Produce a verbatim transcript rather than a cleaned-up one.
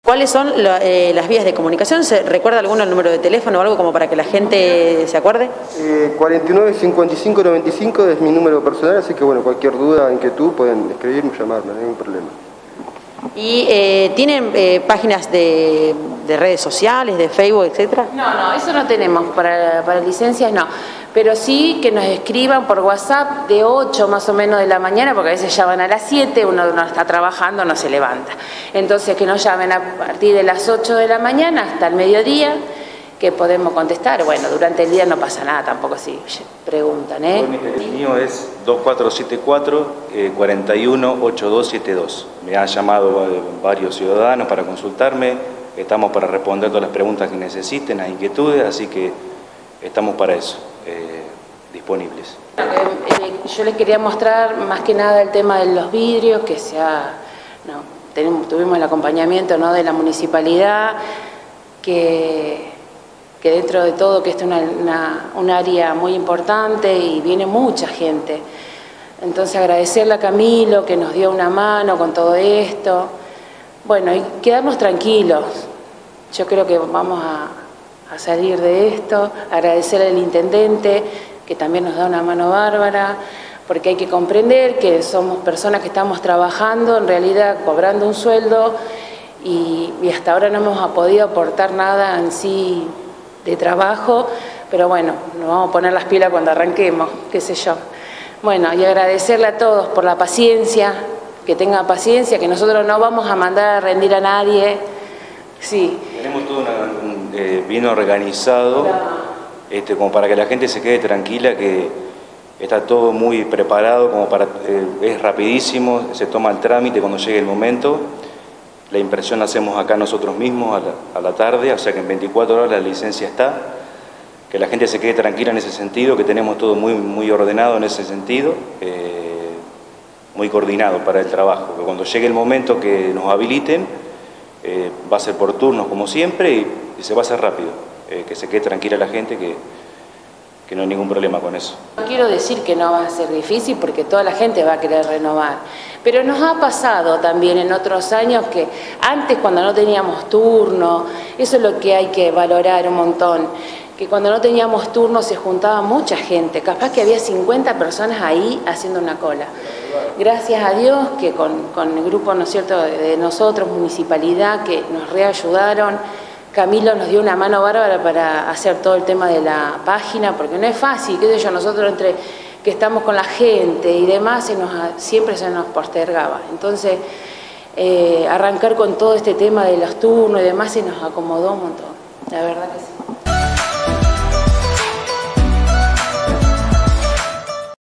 ¿Cuáles son la, eh, las vías de comunicación? ¿Se recuerda alguno el número de teléfono o algo como para que la gente se acuerde? Eh, cuarenta y nueve cincuenta y cinco noventa y cinco es mi número personal, así que bueno, cualquier duda, inquietud, pueden escribirme o llamarme, no hay ningún problema. ¿Y eh, tienen eh, páginas de, de redes sociales, de Facebook, etcétera? No, no, eso no tenemos, para, para licencias no, pero sí que nos escriban por WhatsApp de ocho más o menos de la mañana, porque a veces ya van a las siete, uno no está trabajando, no se levanta. Entonces que nos llamen a partir de las ocho de la mañana hasta el mediodía, que podemos contestar. Bueno, durante el día no pasa nada tampoco si preguntan, ¿eh? El mío es dos cuatro siete cuatro, cuatro uno ocho dos siete dos. Me han llamado varios ciudadanos para consultarme, estamos para responder todas las preguntas que necesiten, las inquietudes, así que estamos para eso, eh, disponibles. Eh, eh, yo les quería mostrar más que nada el tema de los vidrios, que sea, no, tenemos, tuvimos el acompañamiento, ¿no?, de la municipalidad, que... que dentro de todo que esta es una, una, un área muy importante y viene mucha gente. Entonces agradecerle a Camilo que nos dio una mano con todo esto. Bueno, y quedarnos tranquilos. Yo creo que vamos a, a salir de esto. Agradecer al intendente que también nos da una mano bárbara, porque hay que comprender que somos personas que estamos trabajando, en realidad cobrando un sueldo, y, y hasta ahora no hemos podido aportar nada en sí de trabajo, pero bueno, nos vamos a poner las pilas cuando arranquemos, qué sé yo. Bueno, y agradecerle a todos por la paciencia, que tengan paciencia, que nosotros no vamos a mandar a rendir a nadie. Sí. Tenemos todo una, un, eh, bien organizado, este, como para que la gente se quede tranquila, que está todo muy preparado, como para, eh, es rapidísimo, se toma el trámite cuando llegue el momento. La impresión la hacemos acá nosotros mismos a la, a la tarde, o sea que en veinticuatro horas la licencia está. Que la gente se quede tranquila en ese sentido, que tenemos todo muy, muy ordenado en ese sentido, eh, muy coordinado para el trabajo. Que cuando llegue el momento que nos habiliten, eh, va a ser por turnos como siempre y, y se va a hacer rápido. Eh, que se quede tranquila la gente, que, que no hay ningún problema con eso. No quiero decir que no va a ser difícil porque toda la gente va a querer renovar, pero nos ha pasado también en otros años que antes, cuando no teníamos turno, eso es lo que hay que valorar un montón, que cuando no teníamos turno se juntaba mucha gente, capaz que había cincuenta personas ahí haciendo una cola. Gracias a Dios que con, con el grupo, ¿no es cierto?, de nosotros, municipalidad, que nos reayudaron. Camilo nos dio una mano bárbara para hacer todo el tema de la página, porque no es fácil, qué sé yo, nosotros entre que estamos con la gente y demás, se nos, siempre se nos postergaba. Entonces, eh, arrancar con todo este tema de los turnos y demás se nos acomodó un montón, la verdad que sí.